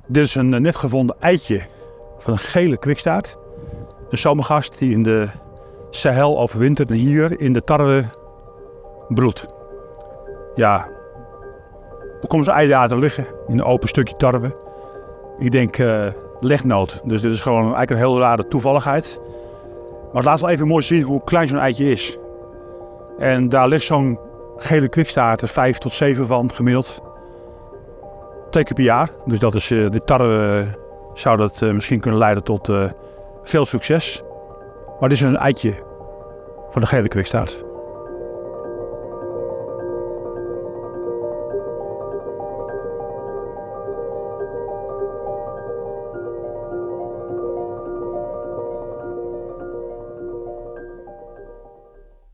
Dit is een net gevonden eitje van een gele kwikstaart. Een zomergast die in de Sahel overwintert en hier in de tarwe broedt. Ja, hoe komt zo'n ei daar te liggen in een open stukje tarwe? Ik denk legnoot. Dus dit is gewoon eigenlijk een heel rare toevalligheid. Maar het laat wel even mooi zien hoe klein zo'n eitje is. En daar ligt zo'n gele kwikstaart, er 5 tot 7 van gemiddeld. 2 keer per jaar. Dus dat is, de tarwe zou dat misschien kunnen leiden tot veel succes. Maar dit is een eitje van de gele kwikstaart.